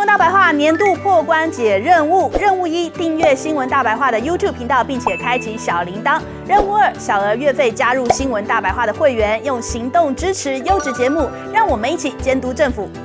闻大白话年度破关解任务，任务1：订阅新闻大白话的 YouTube 频道，并且开启小铃铛；任务2：小额月费加入新闻大白话的会员，用行动支持优质节目，让我们一起监督政府。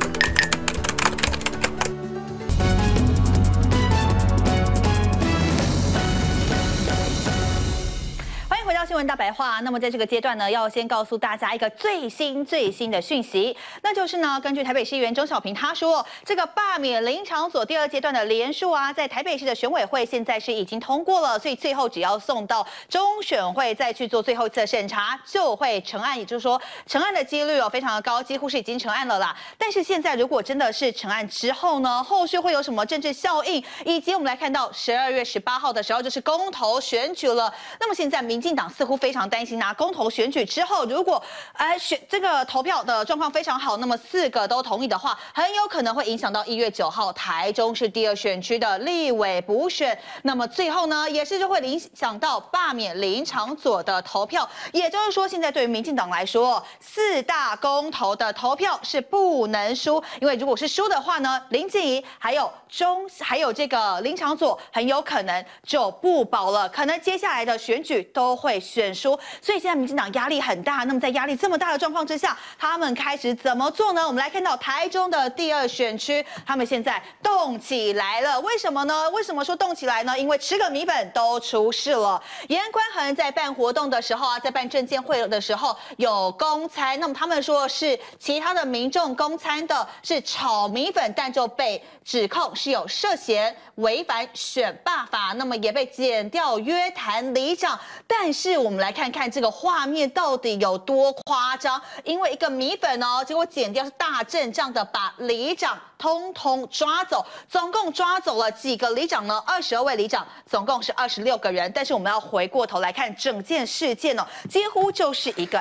新闻大白话。那么在这个阶段呢，要先告诉大家一个最新的讯息，那就是呢，根据台北市议员钟小平他说，这个罢免林长佐第2阶段的联署啊，在台北市的选委会现在是已经通过了，所以最后只要送到中选会再去做最后一次的审查，就会成案。也就是说，成案的几率非常的高，几乎是已经成案了啦。但是现在如果真的是成案之后呢，后续会有什么政治效应，以及我们来看到12月18号的时候就是公投选举了。那么现在民进党似乎非常担心公投选举之后，如果这个投票的状况非常好，那么4个都同意的话，很有可能会影响到1月9号台中市第2选区的立委补选。那么最后呢，也是就会影响到罢免林长佐的投票。也就是说，现在对于民进党来说，4大公投的投票是不能输，因为如果是输的话呢，林静怡还有这个林长佐很有可能就不保了，可能接下来的选举都会选输，所以现在民进党压力很大。那么在压力这么大的状况之下，他们开始怎么做呢？我们来看到台中的第2选区，他们现在动起来了。为什么呢？为什么说动起来呢？因为吃个米粉都出事了。严宽恒在办活动的时候在办政见会的时候有公餐，那么他们说是其他的民众公餐的是炒米粉，但就被指控是有涉嫌违反选罢法，那么也被检调约谈里长。但是我们来看看这个画面到底有多夸张，因为一个米粉结果检调是大阵仗的把里长通通抓走，总共抓走了几个里长呢？22位里长，总共是26个人。但是我们要回过头来看整件事件几乎就是一个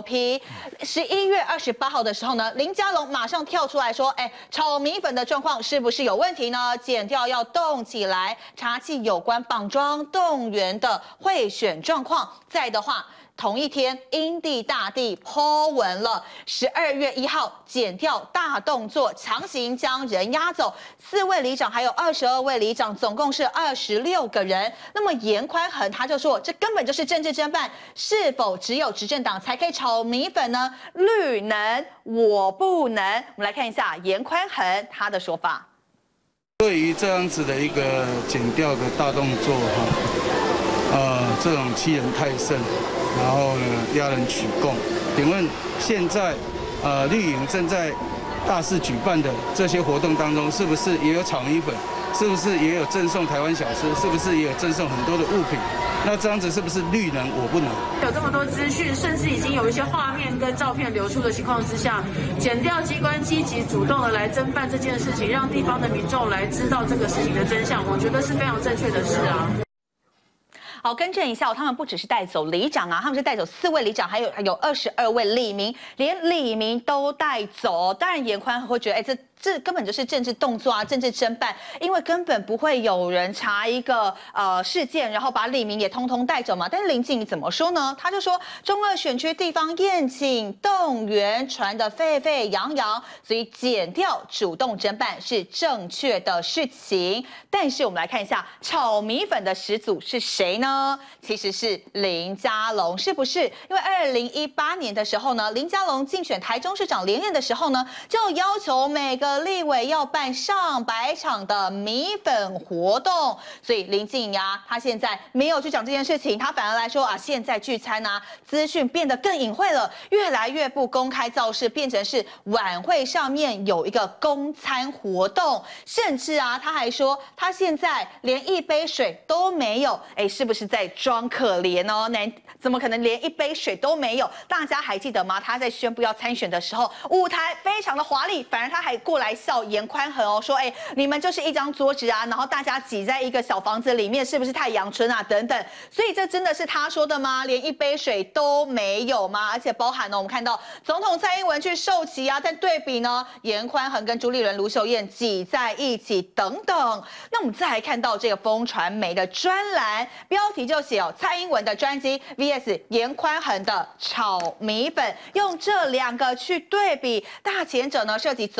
SOP。11月28号的时候呢，林佳龙马上跳出来说，炒米粉的状况是不是有问题呢？检调要动起来，查缉有关绑桩动员的贿选状况。再的话，同一天，英帝大帝po文了，12月1号检调大动作，强行将人押走，4位里长还有22位里长，总共是26个人。那么严宽恒他就说，这根本就是政治侦办，是否只有执政党才可以炒米粉呢？绿能，我不能。我们来看一下严宽恒他的说法。 对于这样子的一个检调的大动作这种欺人太甚，然后呢压人取供。请问现在绿营正在大肆举办的这些活动当中，是不是也有炒米粉？是不是也有赠送台湾小吃？是不是也有赠送很多的物品？那这样子是不是绿能我不能？ 有这么多资讯，甚至已经有一些画面跟照片流出的情况之下，检调机关积极主动的来侦办这件事情，让地方的民众来知道这个事情的真相，我觉得是非常正确的事啊。 好，更正一下他们不只是带走里长他们是带走4位里长，还有22位里民，连里民都带走。当然，严宽恒会觉得，这根本就是政治动作政治侦办，因为根本不会有人查一个事件，然后把里民也通通带走嘛。但是林静怡怎么说呢？他就说中2选区地方宴请动员传得沸沸扬扬，所以检调主动侦办是正确的事情。但是我们来看一下炒米粉的始祖是谁呢？其实是林佳龙，是不是？因为2018年的时候呢，林佳龙竞选台中市长连任的时候呢，就要求每个立委要办上百场的米粉活动，所以林静怡他现在没有去讲这件事情，他反而来说现在聚餐资讯变得更隐晦了，越来越不公开造势，变成是晚会上面有一个公餐活动，甚至他还说他现在连一杯水都没有，是不是在装可怜哦？怎么可能连一杯水都没有？大家还记得吗？他在宣布要参选的时候，舞台非常的华丽，反而他还过来笑严宽恒说你们就是一张桌子然后大家挤在一个小房子里面，是不是太阳春等等？所以这真的是他说的吗？连一杯水都没有吗？而且包含我们看到总统蔡英文去授旗但对比呢，严宽恒跟朱立伦、卢秀燕挤在一起等等。那我们再来看到这个风传媒的专栏，标题就写蔡英文的专机 VS 严宽恒的炒米粉，用这2个去对比。大前者呢涉及总统和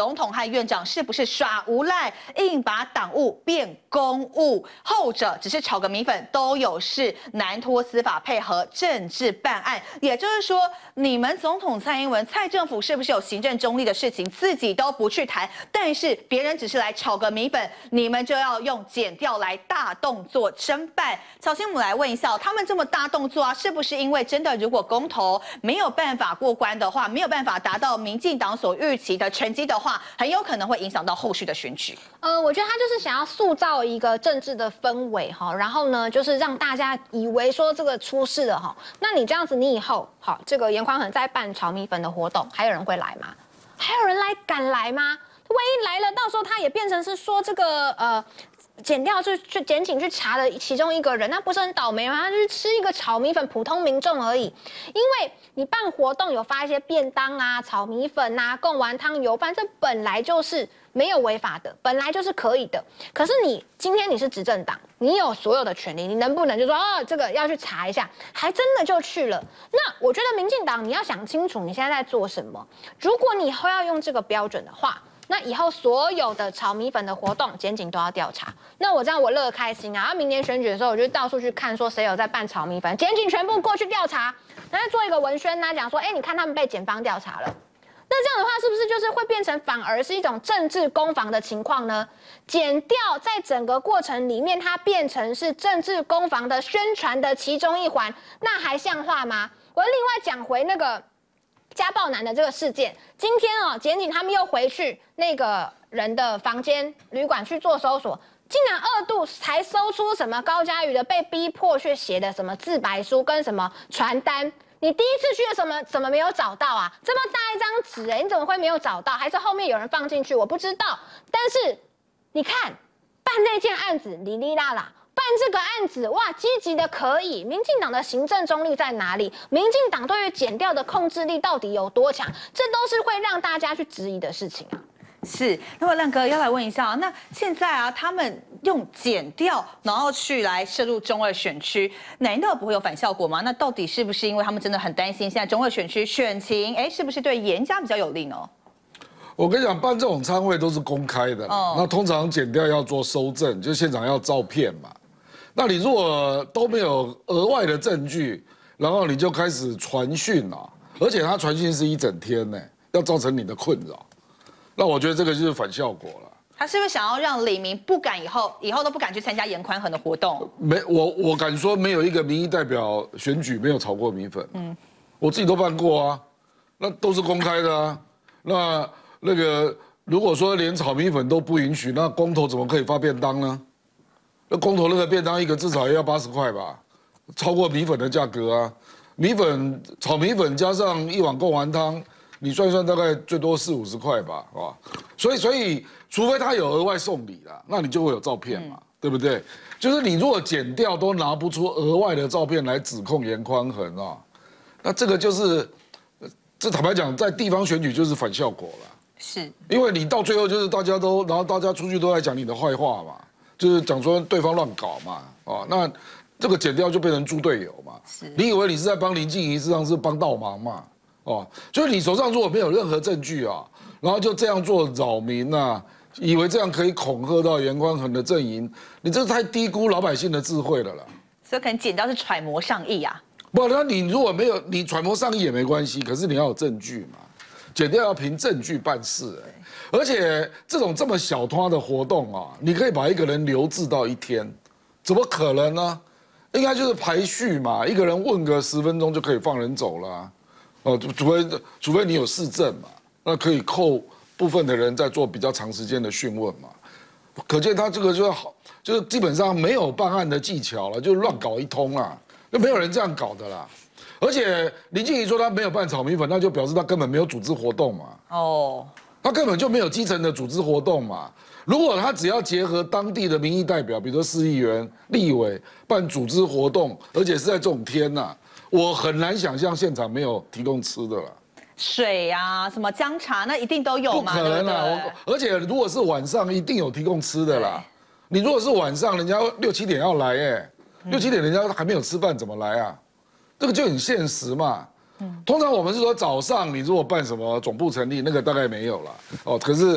院长是不是耍无赖，硬把党务变公务？后者只是炒个米粉都有事，难脱司法配合政治办案。也就是说，你们总统蔡英文、蔡政府是不是有行政中立的事情，自己都不去谈，但是别人只是来炒个米粉，你们就要用检调来大动作侦办？曹新姆来问一下，他们这么大动作啊，是不是因为真的如果公投没有办法过关的话，没有办法达到民进党所预期的成绩的话，很有可能会影响到后续的选举？ 我觉得他就是想要塑造一个政治的氛围哈，然后呢，就是让大家以为说这个出事了哈，那你这样子，你以后好，这个严宽恒在办炒米粉的活动，还有人会来吗？还有人敢来吗？万一来了，到时候他也变成是说这个检调去检警去查的其中一个人，那不是很倒霉吗？他就是吃一个炒米粉，普通民众而已。因为你办活动有发一些便当啊、炒米粉啊、贡丸汤、油饭，这本来就是没有违法的，本来就是可以的。可是你今天你是执政党，你有所有的权利，你能不能就说这个要去查一下？还真的就去了。那我觉得民进党你要想清楚你现在在做什么。如果你以后要用这个标准的话，那以后所有的炒米粉的活动，检警都要调查。那我这样我乐得开心啊！明年选举的时候，我就到处去看，说谁有在办炒米粉，检警全部过去调查，然后做一个文宣讲说，你看他们被检方调查了。那这样的话，是不是就是会变成反而是一种政治攻防的情况呢？检调在整个过程里面，它变成是政治攻防的宣传的其中一环，那还像话吗？我另外讲回那个家暴男的这个事件，今天检警他们又回去那个人的房间旅馆去做搜索，竟然2度才搜出什么高嘉瑜的被逼迫去写的什么自白书跟什么传单。你第一次去的怎么没有找到啊？这么大一张纸，你怎么会没有找到？还是后面有人放进去？我不知道。但是你看办那件案子，哩哩啦啦。办这个案子，哇，积极的可以。民进党的行政中立在哪里？民进党对于检调的控制力到底有多强？这都是会让大家去质疑的事情啊。 是，那么亮哥要来问一下，那现在啊，他们用检调，然后去来涉入中二选区，难道不会有反效果吗？那到底是不是因为他们真的很担心现在中二选区选情，是不是对严家比较有利呢？ 我跟你讲，办这种餐会都是公开的，那通常检调要做搜证，就现场要照片嘛。那你如果都没有额外的证据，然后你就开始传讯啊，而且他传讯是一整天呢，要造成你的困扰，那我觉得这个就是反效果了。 他是不是想要让李明不敢以后都不敢去参加严宽恒的活动？ 我敢说没有一个民意代表选举没有炒过米粉，我自己都办过啊，那都是公开的啊。那个如果说连炒米粉都不允许，那公投怎么可以发便当呢？那公投那个便当一个至少也要80块吧，超过米粉的价格啊。炒米粉加上一碗贡丸汤，你算一算大概最多40-50块吧，是吧？所以除非他有额外送礼啦，那你就会有照片嘛，对不对？就是你如果检调都拿不出额外的照片来指控严宽恒啊，那这个就是这坦白讲，在地方选举就是反效果了。 是， 因为你到最后就是然后大家出去都在讲你的坏话嘛。就是讲说对方乱搞嘛，那这个检调就变成猪队友嘛。你以为你是在帮林静怡，事实上是帮倒忙嘛，就是你手上如果没有任何证据啊，然后就这样做扰民啊，以为这样可以恐吓到严宽恒的阵营，你这太低估老百姓的智慧了啦。 所以可能检调是揣摩上意啊。 不，那你如果没有，你揣摩上意也没关系，可是你要有证据嘛。检调要凭证据办事，而且这么小团的活动啊，你可以把一个人留置到1天，怎么可能呢？应该就是排序嘛，一个人问个10分钟就可以放人走了啊，除非你有事证嘛，那可以扣部分的人在做比较长时间的讯问嘛。可见他这个就是基本上没有办案的技巧了，就乱搞一通啊，就没有人这样搞的啦。而且林静怡说他没有办炒米粉，那就表示他根本没有组织活动嘛。他根本就没有基层的组织活动嘛。如果他只要结合当地的民意代表，比如说市议员、立委办组织活动，而且是在这种天呐，我很难想象现场没有提供吃的了。 水啊，什么姜茶，那一定都有嘛。 不可能啦！而且如果是晚上，一定有提供吃的啦。你如果是晚上，人家6、7点要来，6、7点人家还没有吃饭，怎么来啊？这个就很现实嘛。通常我们是说早上你如果办什么总部成立，那个大概没有了可是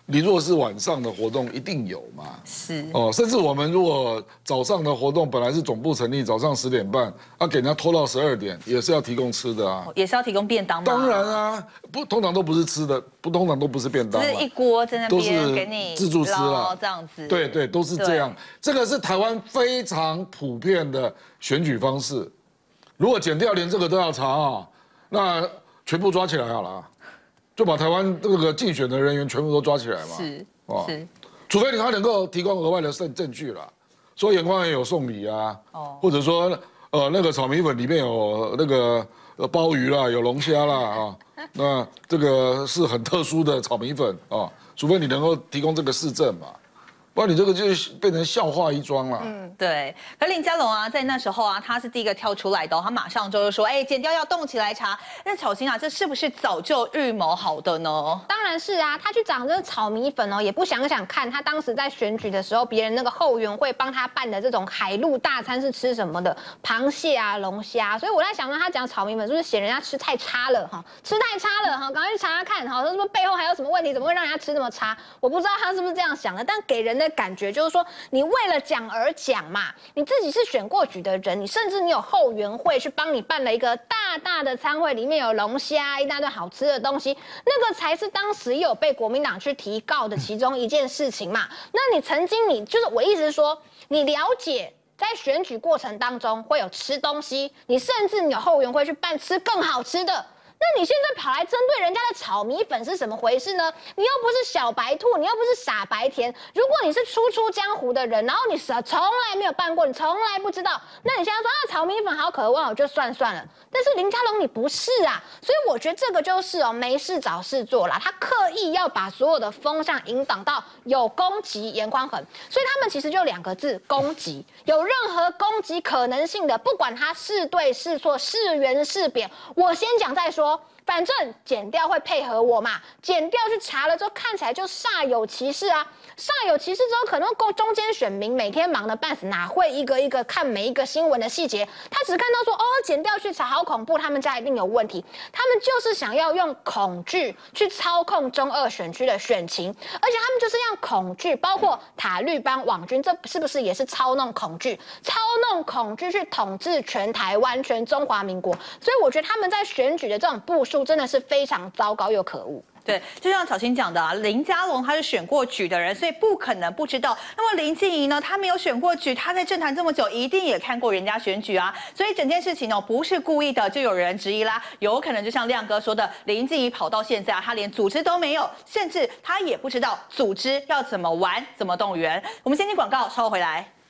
你如果是晚上的活动，一定有嘛。 是哦，甚至我们如果早上的活动本来是总部成立早上10点半，给人家拖到12点，也是要提供吃的啊。 也是要提供便当吗？ 当然啊，通常都不是吃的，通常都不是便当， 就是一锅在那边给你你自助吃啦， 这样子。 对对，都是这样。这个是台湾非常普遍的选举方式。如果检调连这个都要查啊，那全部抓起来好了啊。就把台湾这个竞选的人员全部都抓起来嘛， 是， 除非他能够提供额外的证据啦，说严宽恒有送礼啊，或者说那个炒米粉里面有那个鲍鱼啦，有龙虾啦啊，那这个是很特殊的炒米粉啊，除非你能够提供这个事证嘛。不然你这个就变成笑话一桩了。 对。可林佳龙啊，在那时候啊，他是第一个跳出来的，他马上就是说，检调要动起来查。那巧芯啊，这是不是早就预谋好的呢？ 当然是啊，他去找这个炒米粉哦，也不想想看，他当时在选举的时候，别人那个后援会帮他办的这种海陆大餐是吃什么的？螃蟹啊、龙虾。所以我在想说，他讲炒米粉是不是嫌人家吃太差了哈？吃太差了哈，赶快去查查看哈，说是不是背后还有什么问题？怎么会让人家吃这么差？我不知道他是不是这样想的，但给人的感觉就是说，你为了讲而讲嘛，你自己是选过举的人，你甚至你有后援会去帮你办了一个大大的餐会，里面有龙虾一大堆好吃的东西，那个才是当时有被国民党去提告的其中一件事情嘛。那你曾经你就是我意思是说，你了解。在选举过程当中会有吃东西，你甚至你有后援会去办吃更好吃的。那你现在跑来针对人家的炒米粉是什么回事呢？你又不是小白兔，你又不是傻白甜。如果你是初出江湖的人，然后你从来没有办过，你从来不知道，那你现在说炒米粉好渴望，我就算了。但是林佳龙你不是啊，所以我觉得这个就是没事找事做啦。他刻意要把所有的风向引导到有攻击严宽恒，所以他们其实就2个字：攻击。有任何攻击可能性的，不管他是对是错、是圆是扁，我先讲再说。反正检调会配合我嘛，检调去查了之后，看起来就煞有其事啊。煞有其事之后，可能中间选民每天忙得半死，哪会一个一个看每一个新闻的细节？他只看到说，检调去查，好恐怖，他们家一定有问题。他们就是想要用恐惧去操控中2选区的选情，而且他们就是用恐惧，包括塔绿班网军，这是不是也是操弄恐惧？操弄恐惧去统治全台湾、全中华民国。所以我觉得他们在选举的这种部署真的是非常糟糕又可恶。 对，就像巧芯讲的啊，林佳龙他是选过举的人，所以不可能不知道。那么林静怡呢，他没有选过举，他在政坛这么久，一定也看过人家选举啊。所以整件事情呢，不是故意的，就有人质疑啦。有可能就像亮哥说的，林静怡跑到现在啊，他连组织都没有，甚至他也不知道组织要怎么玩、怎么动员。我们先进广告，稍后回来。